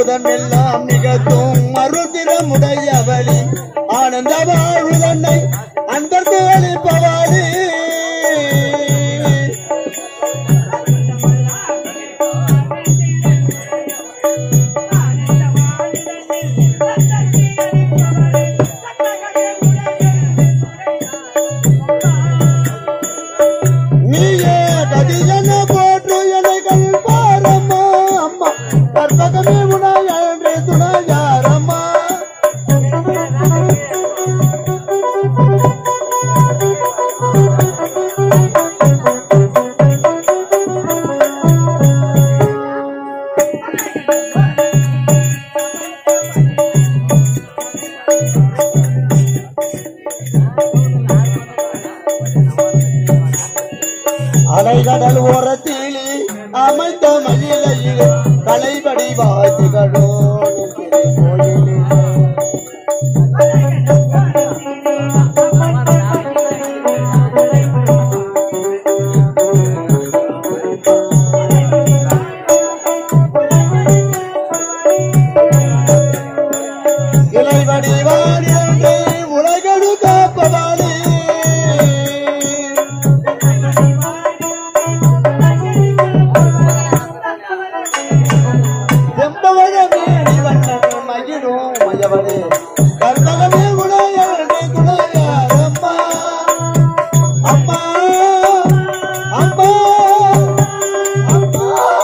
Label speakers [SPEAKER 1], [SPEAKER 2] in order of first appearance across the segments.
[SPEAKER 1] அற்புதமெல்லாம் நிகழ்த்தும் மறுதிரமுடையவளி ஆனந்த வாழ்வு தன்னை அந்த அளிப்பவாளி அலைகடல் ஓரத்திலே அமைந்த மகிழையில் கலைபடி வாசிகளோ இலைபடி வாணி உலகடு காப்பவாளி கர்த்தகமே உடையவனே துணையாரம்மா அம்மா அம்மா அம்மா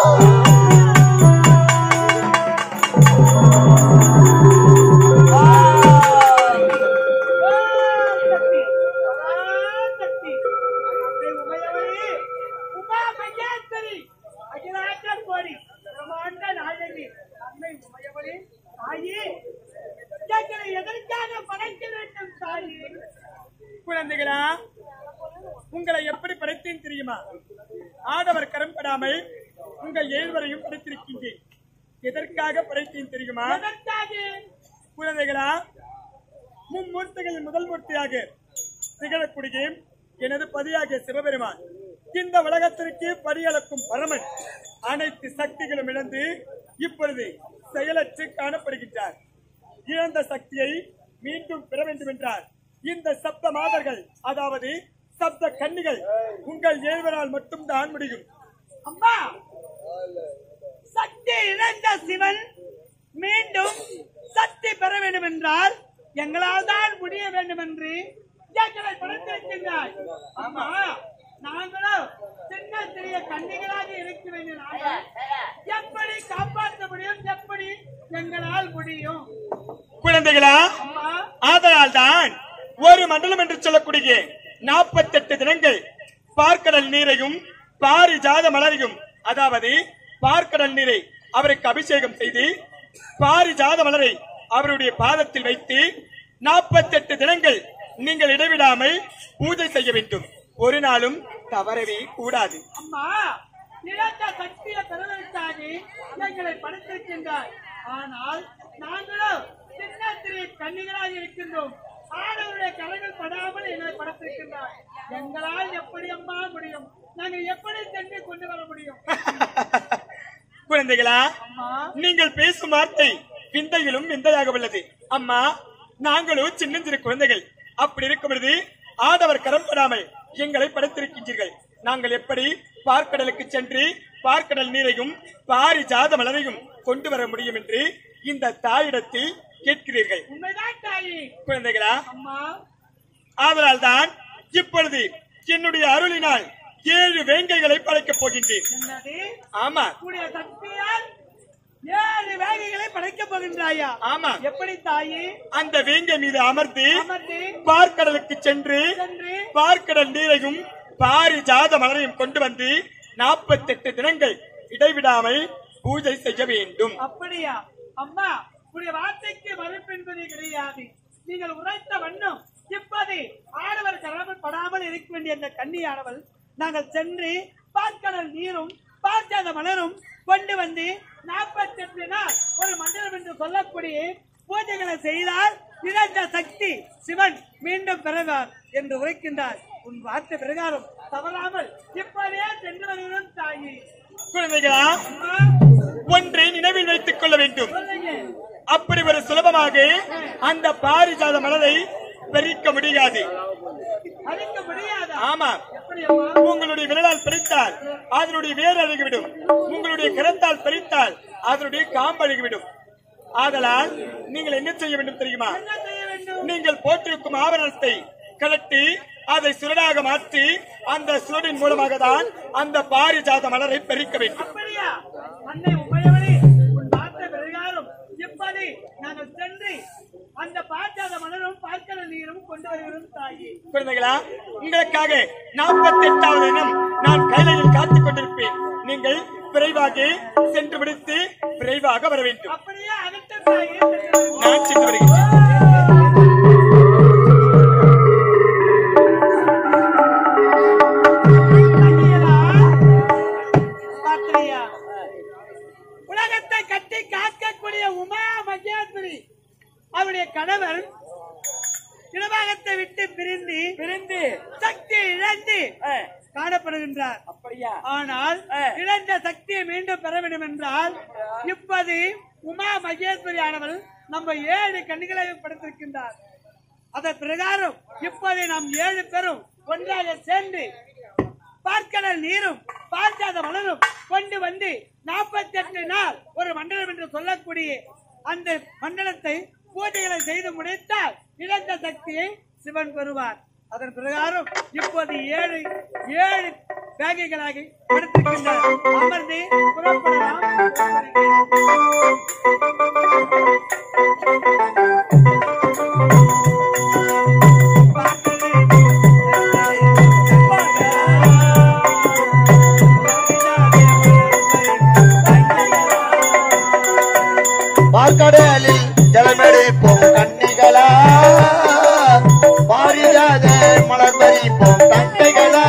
[SPEAKER 2] எதற்காக படைக்க வேண்டும் தாயே? குழந்தைகளா, உங்களை எப்படி படைத்தேன் தெரியுமா? ஆடவர் கரம் படாமல் உங்கள் ஏழ்வரையும் படைத்திருக்கின்றேன். எதற்காக படைத்தேன் தெரியுமா? குழந்தைகளா, மும்மூர்த்திகளின் முதல் மூர்த்தியாக திகழக்கூடிய எனது பதியாக சிவபெருமான் இந்த உலகத்திற்கு படியளக்கும் பரமன் அனைத்து சக்திகளும் இழந்து இப்பொழுது செயலற்று காணப்படுகின்றார். இழந்த சக்தியை மீண்டும் பெற வேண்டும் என்றார் இந்த சப்த மாதர்கள், அதாவது சப்த கன்னிகள் உங்கள் ஏழ்வரால் மட்டும்தான் முடியும்.
[SPEAKER 3] அம்மா, சக்தி இழந்த சிவன் மீண்டும் சக்தி பெற வேண்டும் என்றால் எங்களால் தான் முடிய வேண்டும் என்று எங்களை படைத்திருக்கின்றார். அம்மா, நாங்களும் சின்ன சிறிய கன்னிகளாக இருக்க வேண்டிய நாங்கள் எப்படி காப்பாற்ற முடியும்? எப்படி எங்களால் முடியும்?
[SPEAKER 2] குழந்தைகளா, ஆதலால் தான் ஒரு மண்டலம் என்று சொல்லக்கூடிய 48 தினங்கள் பார்க்கடல் நீரையும் பாரிஜாத மலரையும், அதாவது பார்க்கடல் நீரை அவருக்கு அபிஷேகம் செய்து பாரிஜாத மலரை அவருடைய பாதத்தில் வைத்து 48 தினங்கள் நீங்கள் இடைவிடாமல் பூஜை செய்ய வேண்டும். ஒரு நாளும் தவறவே கூடாது.
[SPEAKER 3] அம்மா, இழந்த சக்தியை பெறுவதற்காக எங்களை படைத்திருக்கின்றார். ஆனால் நாங்களும் சின்ன சிறிய கன்னிகளாக இருக்கின்றோம். ஆடவருடைய கலைகள் படாமல் எங்களை படைத்திருக்கின்றார். எங்களால் எப்படி அம்மா முடியும்? நாங்கள் எப்படி சென்று கொண்டு வர முடியும்?
[SPEAKER 2] குழந்தைகளா, நீங்கள் பேசும் வார்த்தை விந்தையிலும் விந்தையாக உள்ளது. அம்மா, நாங்களும் சின்னஞ்சிறு குழந்தைகள். அப்படி இருக்கும் பொழுது ஆடவர் கரம் படாமல் எங்களை படைத்திருக்கின்றீர்கள். நாங்கள் எப்படி பார்க்கடலுக்கு சென்று பார்க்கடல் நீரையும் பாரிஜாத மலரையும் கொண்டு வர முடியும் என்று இந்த தாயிடத்தில் கேட்கிறீர்கள்.
[SPEAKER 3] உண்மைதான் தாயி.
[SPEAKER 2] குழந்தைகளா,
[SPEAKER 3] அம்மா,
[SPEAKER 2] ஆதலால் தான் இப்பொழுது என்னுடைய அருளினால் 7 வேங்கைகளை படைக்கப் போகின்றேன். ஆமா,
[SPEAKER 3] சக்தியால் 7 வேங்கைகளை படைக்கப் போகின்றாயா?
[SPEAKER 2] ஆமா.
[SPEAKER 3] எப்படி தாயி?
[SPEAKER 2] அந்த வேங்கை மீது அமர்ந்து பார்க்கடலுக்கு சென்று பார்க்கடல் நீரையும் பாரிஜாத மலரையும் கொண்டு வந்து 48 தினங்கள் இடைவிடாமல் பூஜை செய்ய வேண்டும்.
[SPEAKER 3] அப்படியா? அம்மா, உடைய வார்த்தைக்கு மறுப்பு என்பது கிடையாது. நீங்கள் உரைத்த வண்ணம் இப்போது ஆடவர் கராமல் படாமல் இருக்க வேண்டிய அந்த கன்னியானவள் நாங்கள் சென்று பார்க்கடல் நீரும் பார்க்காத மலரும் கொண்டு வந்து 48 நாள் ஒரு மண்டலம் என்று சொல்லக்கூடிய பூஜைகளை செய்தால் இழந்த சக்தி சிவன் மீண்டும் பெறுவார் என்று உரைக்கின்றார். உன் வார்த்தை பிரகாரம் தவறாமல் இப்போதே சென்று வருகிறோம் தாயி.
[SPEAKER 2] குழந்தைகளா, ஒன்றை நினைவில் வைத்துக் கொள்ள வேண்டும். நிச்சயமாக அந்த பாரிஜாத மலரை பறிக்க முடியாது.
[SPEAKER 3] அழிக்க முடியாதா?
[SPEAKER 2] ஆமா,
[SPEAKER 3] எப்படி அம்மா?
[SPEAKER 2] உங்களுடைய விரலால் பறித்தால் அதனுடைய வேர் அழுகிவிடும். உங்களுடைய கரத்தால் பறித்தால் அதனுடைய காம்பு அழுகிவிடும். ஆதலால் நீங்கள் என்ன செய்ய வேண்டும் தெரியுமா?
[SPEAKER 3] என்ன செய்ய வேண்டும்?
[SPEAKER 2] நீங்கள் போட்டிருக்கும் ஆபரணத்தை கலட்டி அதை சுரடாக மாற்றி அந்த சுரடின் மூலமாக தான் அந்த பாரிஜாத மலரை பறிக்க வேண்டும்.
[SPEAKER 3] அப்படியா? அன்னை உமையவளே, உன் வார்த்தை பிரகாரம் இப்படி நாங்கள் சென்று அந்த பாரிஜாத மலரும் பார்க்கல நீரும் கொண்டு வருகிறோம் தாயி.
[SPEAKER 2] குழந்தைகளா, உங்களுக்காக 48வது தினம் நான் கைலையில் காத்துக் கொண்டிருப்பேன். நீங்கள் விரைவாக சென்று முடித்து விரைவாக வர வேண்டும்.
[SPEAKER 3] அப்படியே அகற்ற தாயி.
[SPEAKER 2] நான் சென்று வருகிறேன்.
[SPEAKER 3] உலகத்தை கட்டி காக்கக்கூடிய உமா மகேஸ்வரி அவருடைய கணவர் இடபாகத்தை விட்டு பிரிந்து சக்தி இழந்து காணப்படுகின்றார்.
[SPEAKER 4] அப்படியா?
[SPEAKER 3] ஆனால் இழந்த சக்தியை மீண்டும் பெற வேண்டும் என்றால் இப்போது உமா மகேஸ்வரி ஆனவள் நம்ம 7 கண்ணிகளை படைத்திருக்கின்றார். அதன் பிரகாரம் இப்போது நாம் 7 பேரும் ஒன்றாக சேர்ந்து பார்க்கடல் நீரும் பாரிஜாத மலரும் கொண்டு வந்து 48 நாள் ஒரு மண்டலம் என்று சொல்லக்கூடிய அந்த மண்டலத்தை பூஜைகளை செய்து முடித்தால் இழந்த சக்தியை சிவன் பெறுவார். அதன் பிரகாரம் இப்போது 7 பேகைகளாக படுத்திருக்கின்றார். அமர்ந்து புறப்படலாம்.
[SPEAKER 1] பார்க்கடலில் ஜலமெடுப்போம் கன்னிகளா, பாரிஜாத மலர் பறிப்போம் தங்கைகளா.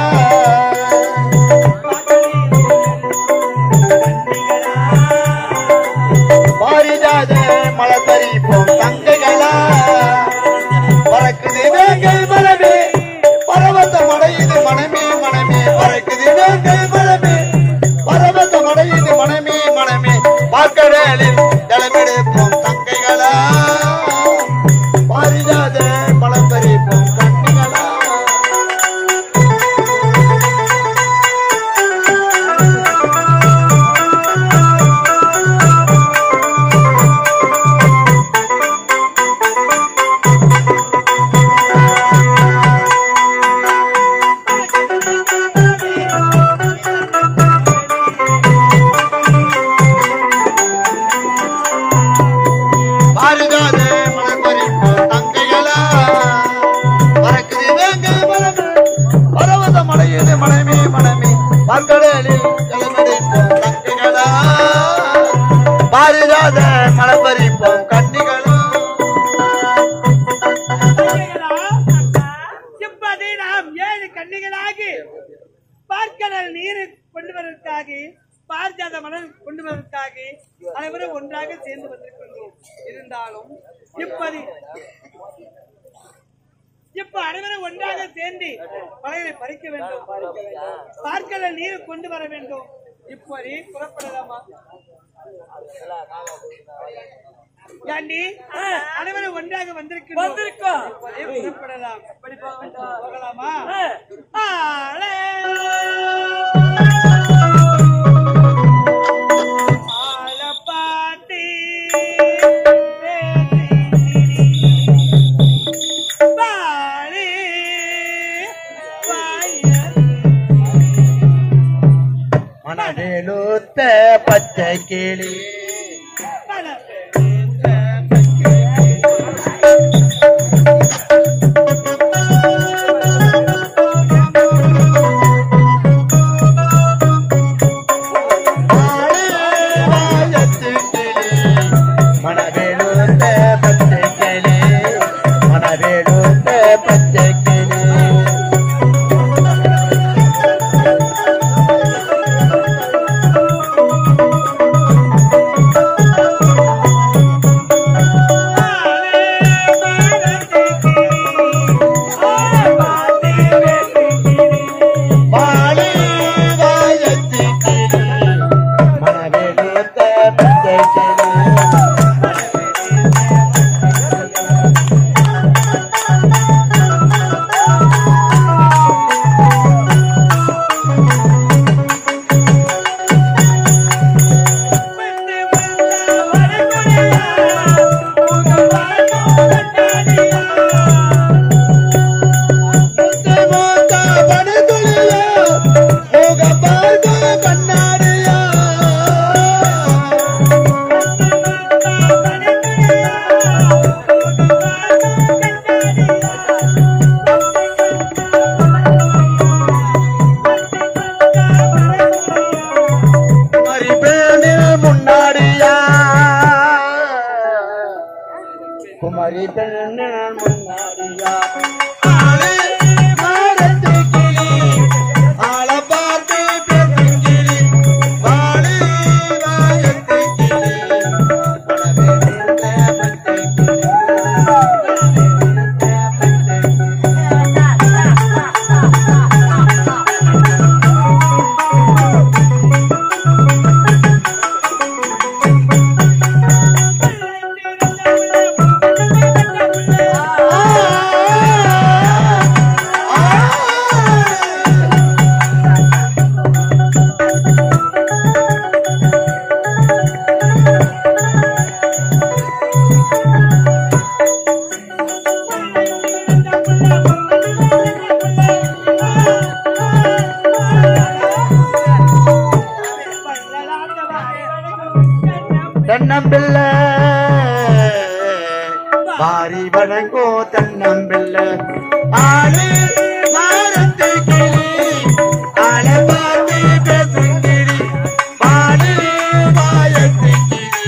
[SPEAKER 1] பாரிஜாத மலர் பறிப்போம் தங்கைகளா. பறக்குது வேங்கை மனமே, பரவசம் அடையுது மனமே மனமே. பறக்குது வேங்கை மனமே, பரவசம் அடையுது மனமே மனமே. பார்க்கடலில் ஜலமெடுப்போம் தங்கைகளா, பாரிஜாத மலர் பறிப்போம் கன்னிகளா. பாரிஜாத மலர் பறிப்போம் தங்கைகளா. பறக்குது வேங்கை மனமே, பரவசம் அடையுது மனமே மனமே. பார்க்கடலில் ஜலமெடுப்போம் தங்கைகளா, பாரிஜாத மலர் பறிப்போம் கன்னிகளா.
[SPEAKER 3] இப்போது நாம் 7 கன்னிகளாகி பார்க்கடல் நீர் கொண்டு வருவதற்காக பாரிஜாத மலர் கொண்டு வருவதற்காக அனைவரும் ஒன்றாக சேர்ந்து வந்திருக்கின்றோம். இருந்தாலும் இப்ப அனைவரும் ஒன்றாக சேர்ந்து பழங்களை பறிக்க வேண்டும். பார்க்கடல் நீர் கொண்டு வர வேண்டும். இப்படி புறப்படலாமா? ஏண்டி அனைவரும் ஒன்றாக வந்திருக்கோம். புறப்படலாம். போகலாமா?
[SPEAKER 1] மனவேலுத்த பச்சை கிளி மனவேலுத்த பச்சை கிளி, மனவேலுத்த பச்சை கிளி. மாறி பெண்ணு முன்னாடியா ஆளு மாறத்து கிளி ஆள பார்த்து பேசும் கிளி வாழு வாயத்து கிளி தன்னம்பிள்ளை பாரி வணங்கோ தன்னம்பிள்ளை ஆளு மாறத்து கிளி ஆள பார்த்து பேசும் கிளி பாடு வாயத்து கிளி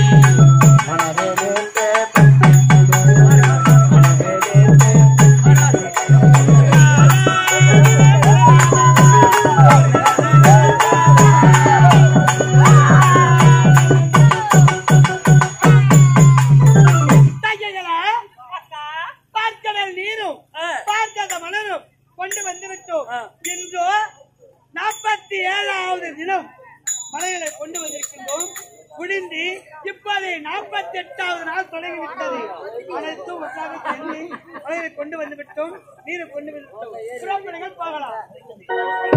[SPEAKER 3] பார்க்கடல் நீரும் பார்க்காத மலரும் கொண்டு வந்துவிட்டோம். இன்று 47வது தினம் மலைகளை கொண்டு வந்திருக்கின்றோம். முடிந்து இப்போது 48வது நாள் தொடங்கிவிட்டது. அனைத்தும் ஒன்றாக சேர்ந்து மலைகளை கொண்டு வந்துவிட்டோம். நீரை கொண்டு வந்துவிட்டோம். புறப்படுங்கள், போகலாம்.